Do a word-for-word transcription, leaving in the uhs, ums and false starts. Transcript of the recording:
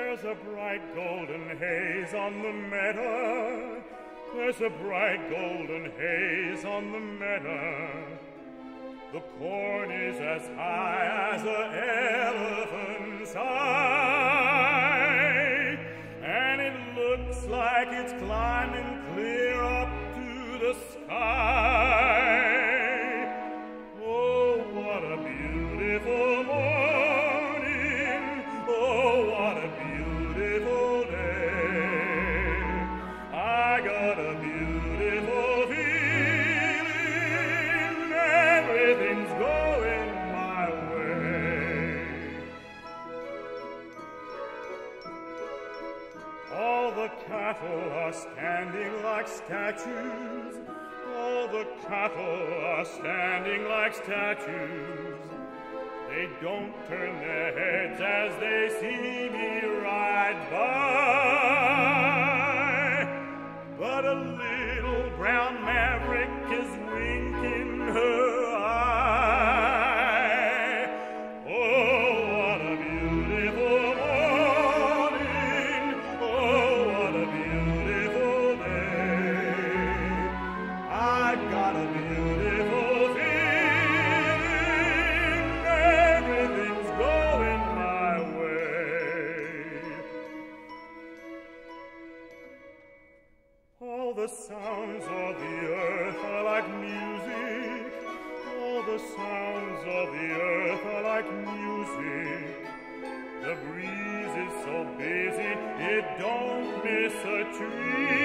There's a bright golden haze on the meadow. There's a bright golden haze on the meadow. The corn is as high as an elephant's eye, and it looks like it's climbing clear up to the sky. Oh, what a beautiful morning. Oh, what a beautiful day. I got a beautiful feeling. Everything's going my way. All the cattle are standing like statues. All the cattle are standing like statues. They don't turn their heads as they see me ride by. But a little brown maverick is winking her eye. Oh, what a beautiful morning. Oh, what a beautiful day. I got a beautiful feeling. Everything's going my way. All the sounds of the earth are like music. All the sounds of the earth are like music. The breeze is so busy, it don't miss a tree.